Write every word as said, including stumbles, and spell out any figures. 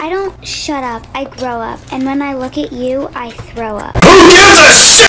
I don't shut up, I grow up. And when I look at you, I throw up. Who gives a shit